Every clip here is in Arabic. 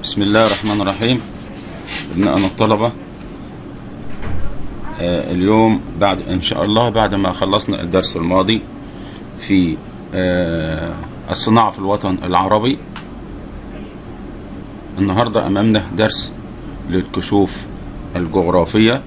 بسم الله الرحمن الرحيم. ابنائنا الطلبة، اليوم بعد إن شاء الله بعد ما خلصنا الدرس الماضي في الصناعة في الوطن العربي، النهاردة أمامنا درس للكشوف الجغرافية،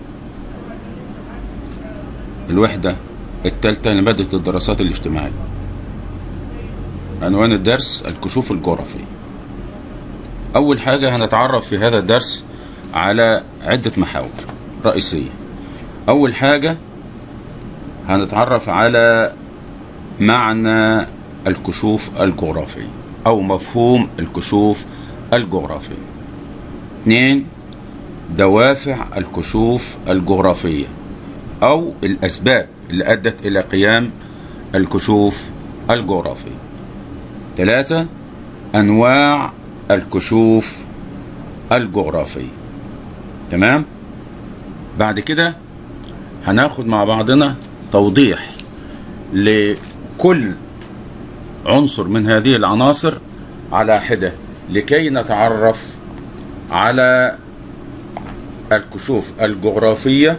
الوحدة الثالثة لمادة الدراسات الاجتماعية. عنوان الدرس الكشوف الجغرافية. أول حاجة هنتعرف في هذا الدرس على عدة محاور رئيسية. أول حاجة هنتعرف على معنى الكشوف الجغرافي أو مفهوم الكشوف الجغرافي. 2. دوافع الكشوف الجغرافية أو الأسباب اللي أدت إلى قيام الكشوف الجغرافي. 3. أنواع الكشوف الجغرافي. تمام؟ بعد كده هناخد مع بعضنا توضيح لكل عنصر من هذه العناصر على حدة لكي نتعرف على الكشوف الجغرافية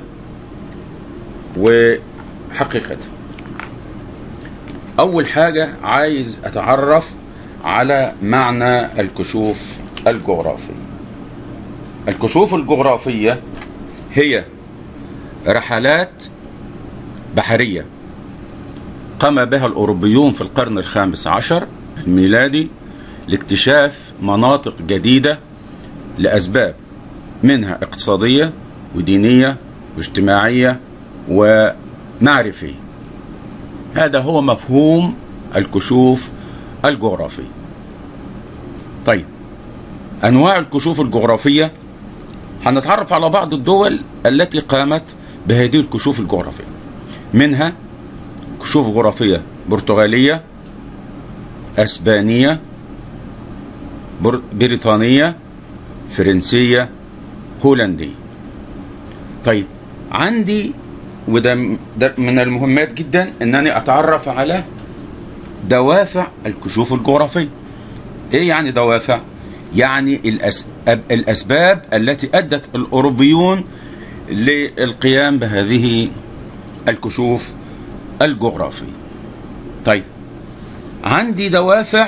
وحقيقتها. أول حاجة عايز أتعرف على معنى الكشوف الجغرافي. الكشوف الجغرافية هي رحلات بحرية قام بها الأوروبيون في القرن ال15 الميلادي لاكتشاف مناطق جديدة لأسباب منها اقتصادية ودينية واجتماعية ومعرفية. هذا هو مفهوم الكشوف الجغرافي. طيب، أنواع الكشوف الجغرافية، هنتعرف على بعض الدول التي قامت بهذه الكشوف الجغرافية. منها كشوف جغرافية برتغالية، أسبانية، بريطانية، فرنسية، هولندية. طيب، عندي وده من المهمات جدا أنني أتعرف على دوافع الكشوف الجغرافية. ايه يعني دوافع؟ يعني الاسباب التي ادت الاوروبيون للقيام بهذه الكشوف الجغرافي. طيب، عندي دوافع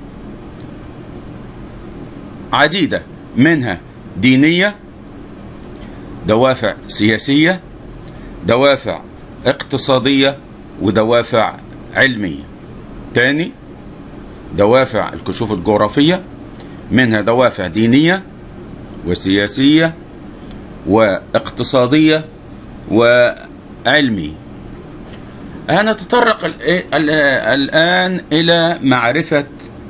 عديدة، منها دينية، دوافع سياسية، دوافع اقتصادية، ودوافع علمية. تاني، دوافع الكشوف الجغرافية منها دوافع دينية وسياسية واقتصادية وعلمية. هنتطرق الآن إلى معرفة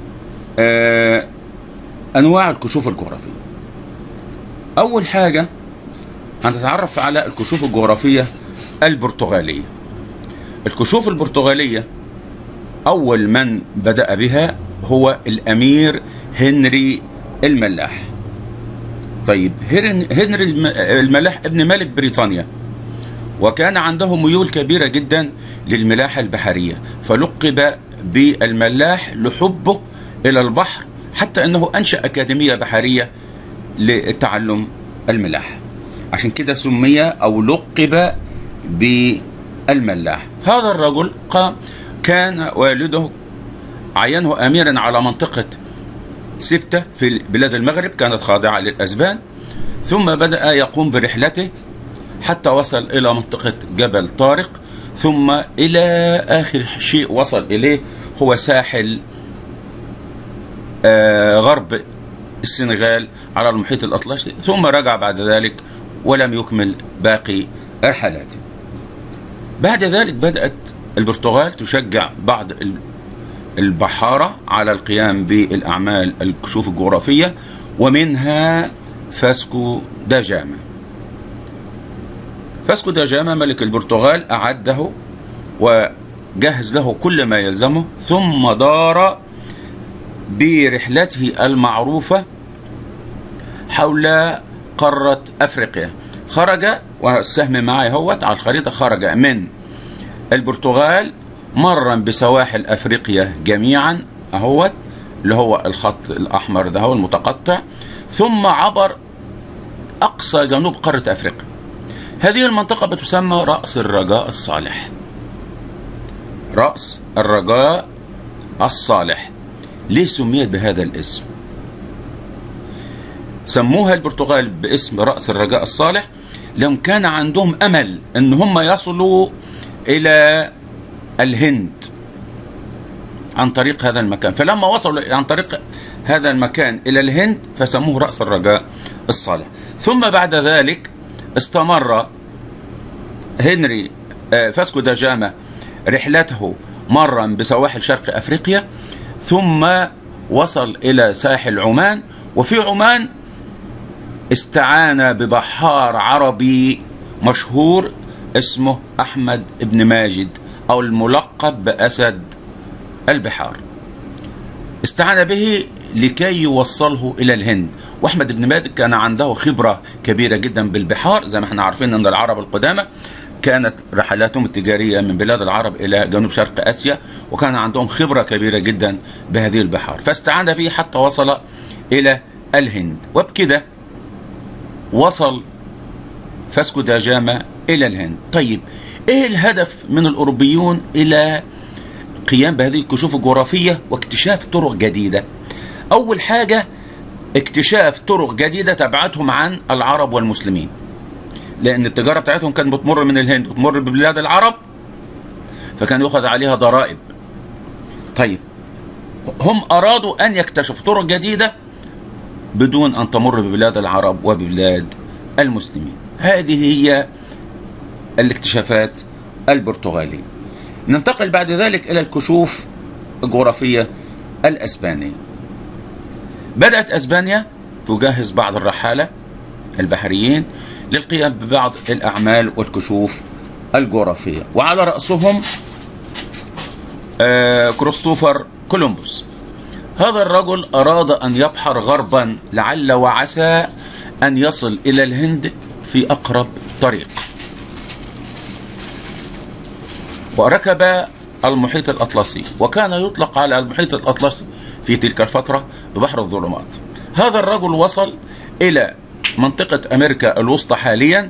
أنواع الكشوف الجغرافية. أول حاجة هنتعرف على الكشوف الجغرافية البرتغالية. الكشوف البرتغالية أول من بدأ بها هو الأمير هنري الملاح. طيب، هنري الملاح ابن ملك بريطانيا، وكان عنده ميول كبيرة جدا للملاحة البحرية، فلقب بالملاح لحبه إلى البحر، حتى أنه أنشأ أكاديمية بحرية لتعلم الملاحة. عشان كده سمي أو لقب بالملاح. هذا الرجل كان والده عينه أميرا على منطقة سبتة في بلاد المغرب، كانت خاضعة للأسبان، ثم بدأ يقوم برحلته حتى وصل إلى منطقة جبل طارق، ثم إلى آخر شيء وصل إليه هو ساحل غرب السنغال على المحيط الأطلسي، ثم رجع بعد ذلك ولم يكمل باقي رحلاته. بعد ذلك بدأت البرتغال تشجع بعض البحارة على القيام بالأعمال الكشوف الجغرافية، ومنها فاسكو دا جاما. فاسكو دا جاما ملك البرتغال أعده وجهز له كل ما يلزمه، ثم دار برحلته المعروفة حول قارة أفريقيا. خرج، والسهم معي هوت على الخريطة، خرج من البرتغال مرا بسواحل أفريقيا جميعا اهوت اللي هو الخط الأحمر ده هو المتقطع، ثم عبر أقصى جنوب قارة أفريقيا. هذه المنطقة بتسمى رأس الرجاء الصالح. رأس الرجاء الصالح. ليه سميت بهذا الاسم؟ سموها البرتغال باسم رأس الرجاء الصالح لأن كان عندهم أمل أن هم يصلوا إلى الهند عن طريق هذا المكان، فلما وصلوا عن طريق هذا المكان إلى الهند فسموه رأس الرجاء الصالح. ثم بعد ذلك استمر هنري فاسكو دا جاما رحلته مرا بسواحل شرق أفريقيا، ثم وصل إلى ساحل عمان، وفي عمان استعان ببحار عربي مشهور اسمه أحمد بن ماجد أو الملقب بأسد البحار. استعان به لكي يوصله إلى الهند. وأحمد بن ماجد كان عنده خبرة كبيرة جدا بالبحار، زي ما احنا عارفين أن العرب القدامى كانت رحلاتهم التجارية من بلاد العرب إلى جنوب شرق آسيا، وكان عندهم خبرة كبيرة جدا بهذه البحار، فاستعان به حتى وصل إلى الهند. وبكده وصل فاسكو دا جاما إلى الهند. طيب إيه الهدف من الأوروبيون إلى قيام بهذه الكشوف الجغرافية واكتشاف طرق جديدة؟ أول حاجة اكتشاف طرق جديدة تبعدهم عن العرب والمسلمين، لأن التجارة بتاعتهم كانت بتمر من الهند وتمر ببلاد العرب، فكان يؤخذ عليها ضرائب. طيب هم أرادوا أن يكتشفوا طرق جديدة بدون أن تمر ببلاد العرب وببلاد المسلمين. هذه هي الاكتشافات البرتغالية. ننتقل بعد ذلك إلى الكشوف الجغرافية الأسبانية. بدأت أسبانيا تجهز بعض الرحالة البحريين للقيام ببعض الأعمال والكشوف الجغرافية، وعلى رأسهم كريستوفر كولومبوس. هذا الرجل أراد أن يبحر غربا لعل وعسى أن يصل إلى الهند في أقرب طريق، وركب المحيط الأطلسي، وكان يطلق على المحيط الأطلسي في تلك الفترة ببحر الظلمات. هذا الرجل وصل إلى منطقة أمريكا الوسطى حاليا،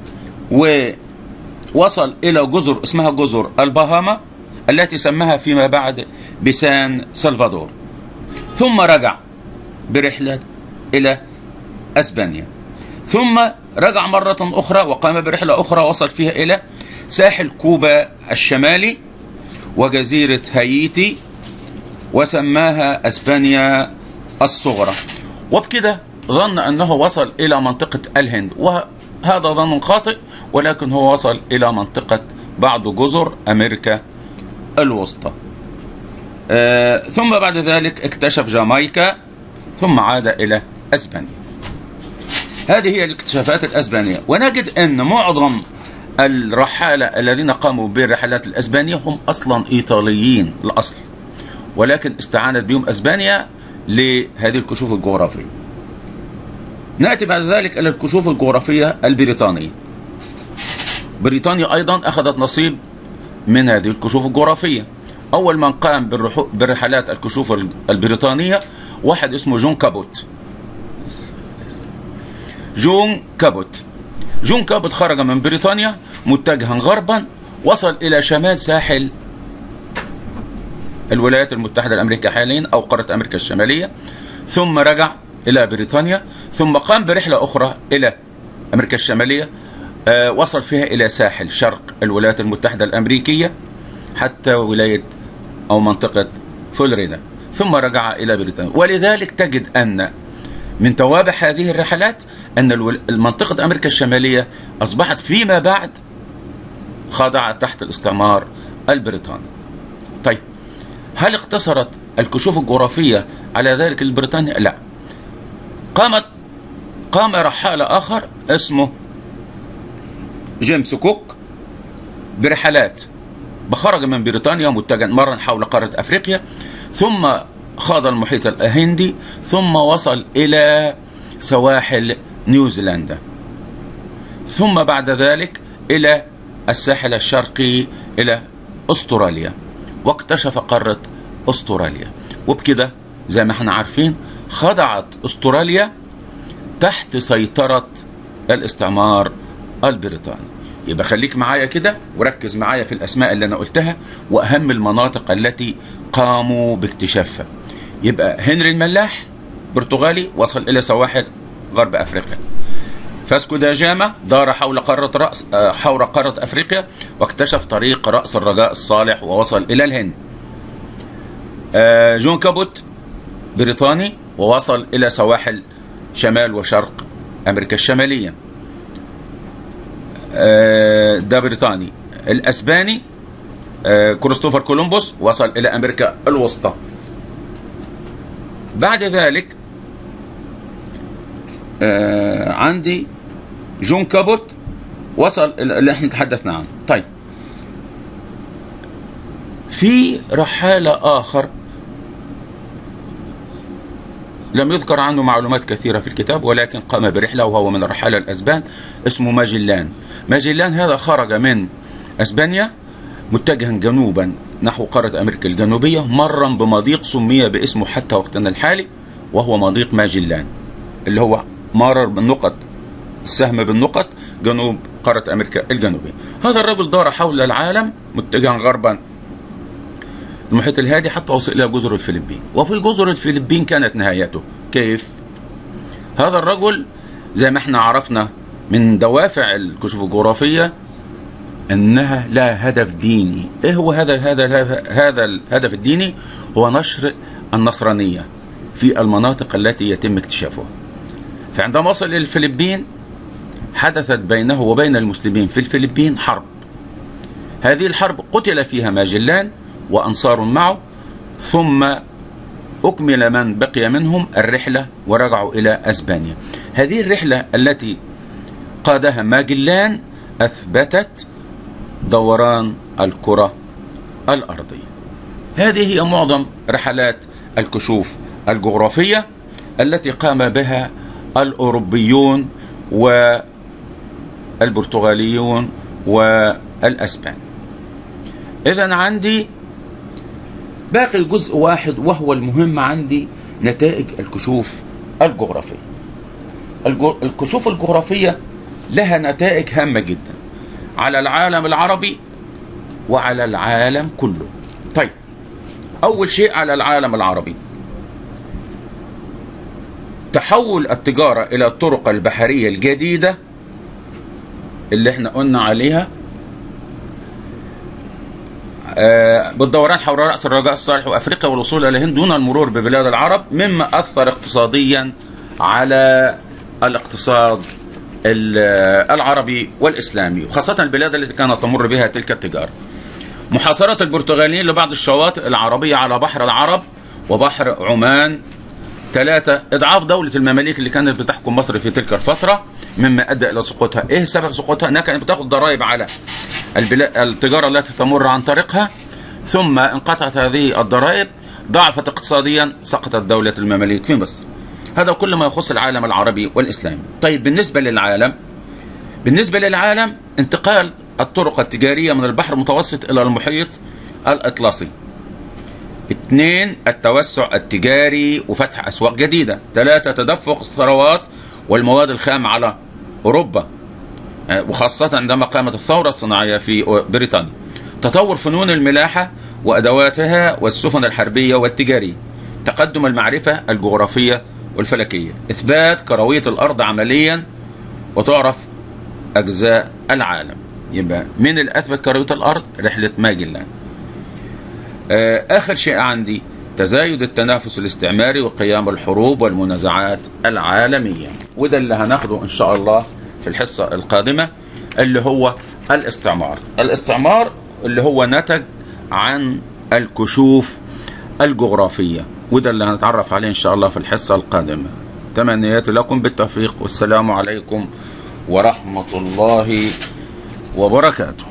ووصل إلى جزر اسمها جزر البهاما التي سماها فيما بعد بسان سلفادور، ثم رجع برحلة إلى أسبانيا، ثم رجع مرة أخرى وقام برحلة أخرى وصل فيها إلى ساحل كوبا الشمالي وجزيرة هايتي، وسماها أسبانيا الصغرى. وبكده ظن أنه وصل إلى منطقة الهند، وهذا ظن خاطئ، ولكن هو وصل إلى منطقة بعض جزر أمريكا الوسطى. ثم بعد ذلك اكتشف جامايكا، ثم عاد إلى أسبانيا. هذه هي الاكتشافات الأسبانية. ونجد أن معظم الرحالة الذين قاموا بالرحلات الأسبانية هم أصلا إيطاليين الأصل، ولكن استعانت بهم أسبانيا لهذه الكشوف الجغرافية. نأتي بعد ذلك إلى الكشوف الجغرافية البريطانية. بريطانيا أيضا أخذت نصيب من هذه الكشوف الجغرافية. أول من قام برحلات الكشوف البريطانية واحد اسمه جون كابوت. جون كابوت خرج من بريطانيا متجها غربا، وصل إلى شمال ساحل الولايات المتحدة الأمريكية حاليا أو قارة أمريكا الشمالية، ثم رجع إلى بريطانيا، ثم قام برحلة أخرى إلى أمريكا الشمالية، وصل فيها إلى ساحل شرق الولايات المتحدة الأمريكية حتى ولاية أو منطقة فلوريدا، ثم رجع إلى بريطانيا. ولذلك تجد أن من توابع هذه الرحلات أن المنطقة أمريكا الشمالية أصبحت فيما بعد خاضعة تحت الاستعمار البريطاني. طيب هل اقتصرت الكشوف الجغرافية على ذلك البريطاني؟ لا. قام رحالة آخر اسمه جيمس كوك برحلات، بخرج من بريطانيا متجها مرا حول قارة أفريقيا، ثم خاض المحيط الهندي، ثم وصل إلى سواحل نيوزيلندا، ثم بعد ذلك إلى الساحل الشرقي إلى أستراليا، واكتشف قارة أستراليا. وبكده زي ما احنا عارفين خضعت استراليا تحت سيطرة الاستعمار البريطاني. يبقى خليك معايا كده وركز معايا في الأسماء اللي أنا قلتها وأهم المناطق التي قاموا باكتشافها. يبقى هنري الملاح برتغالي وصل إلى سواحل غرب أفريقيا. فاسكو دا جاما دار حول قارة أفريقيا واكتشف طريق رأس الرجاء الصالح ووصل إلى الهند. جون كابوت بريطاني ووصل إلى سواحل شمال وشرق أمريكا الشمالية. ده بريطاني. الأسباني كريستوفر كولومبوس وصل إلى أمريكا الوسطى. بعد ذلك عندي جون كابوت وصل اللي احنا تحدثنا عنه. طيب في رحالة آخر لم يذكر عنه معلومات كثيرة في الكتاب، ولكن قام برحلة وهو من الرحالة الأسبان اسمه ماجلان. ماجلان هذا خرج من أسبانيا متجها جنوبا نحو قارة أمريكا الجنوبية، مرا بمضيق سمي باسمه حتى وقتنا الحالي وهو مضيق ماجلان، اللي هو مرر بالنقط، السهم بالنقط جنوب قارة أمريكا الجنوبية. هذا الرجل دار حول العالم متجها غربا المحيط الهادي حتى وصل إلى جزر الفلبين. وفي جزر الفلبين كانت نهايته. كيف؟ هذا الرجل زي ما احنا عرفنا من دوافع الكشوف الجغرافية انها لا هدف ديني. ايه هو هذا الهدف الديني؟ هو نشر النصرانية في المناطق التي يتم اكتشافها. فعندما وصل إلى الفلبين حدثت بينه وبين المسلمين في الفلبين حرب. هذه الحرب قتل فيها ماجلان وأنصار معه، ثم أكمل من بقي منهم الرحلة ورجعوا إلى أسبانيا. هذه الرحلة التي قادها ماجلان أثبتت دوران الكرة الأرضية. هذه هي معظم رحلات الكشوف الجغرافية التي قام بها الأوروبيون والبرتغاليون والأسبان. إذن عندي باقي جزء واحد وهو المهم عندي، نتائج الكشوف الجغرافية. الكشوف الجغرافية لها نتائج هامة جدا على العالم العربي وعلى العالم كله. طيب أول شيء على العالم العربي، تحول التجارة إلى الطرق البحرية الجديدة اللي احنا قلنا عليها بالدوران حول رأس الرجاء الصالح وأفريقيا والوصول إلى الهند دون المرور ببلاد العرب، مما أثر اقتصاديا على الاقتصاد العربي والإسلامي، وخاصة البلاد التي كانت تمر بها تلك التجارة. محاصرة البرتغاليين لبعض الشواطئ العربية على بحر العرب وبحر عمان. 3 إضعاف دولة المماليك اللي كانت بتحكم مصر في تلك الفترة، مما أدى إلى سقوطها. إيه سبب سقوطها؟ أنها كانت بتاخذ ضرائب على التجارة التي تمر عن طريقها، ثم انقطعت هذه الضرائب، ضعفت اقتصاديا، سقطت دولة المماليك في مصر. هذا كل ما يخص العالم العربي والإسلامي. طيب بالنسبة للعالم انتقال الطرق التجارية من البحر المتوسط إلى المحيط الأطلسي. 2 التوسع التجاري وفتح أسواق جديدة. 3 تدفق الثروات والمواد الخام على أوروبا، وخاصة عندما قامت الثورة الصناعية في بريطانيا. تطور فنون الملاحة وأدواتها والسفن الحربية والتجارية. تقدم المعرفة الجغرافية والفلكية. إثبات كروية الأرض عمليا وتعرف أجزاء العالم. يبقى من اللي أثبت كروية الأرض؟ رحلة ماجلان. آخر شيء عندي تزايد التنافس الاستعماري وقيام الحروب والمنازعات العالمية، وده اللي هناخده إن شاء الله في الحصة القادمة، اللي هو الاستعمار اللي هو نتج عن الكشوف الجغرافية، وده اللي هنتعرف عليه إن شاء الله في الحصة القادمة. تمنياتي لكم بالتوفيق، والسلام عليكم ورحمة الله وبركاته.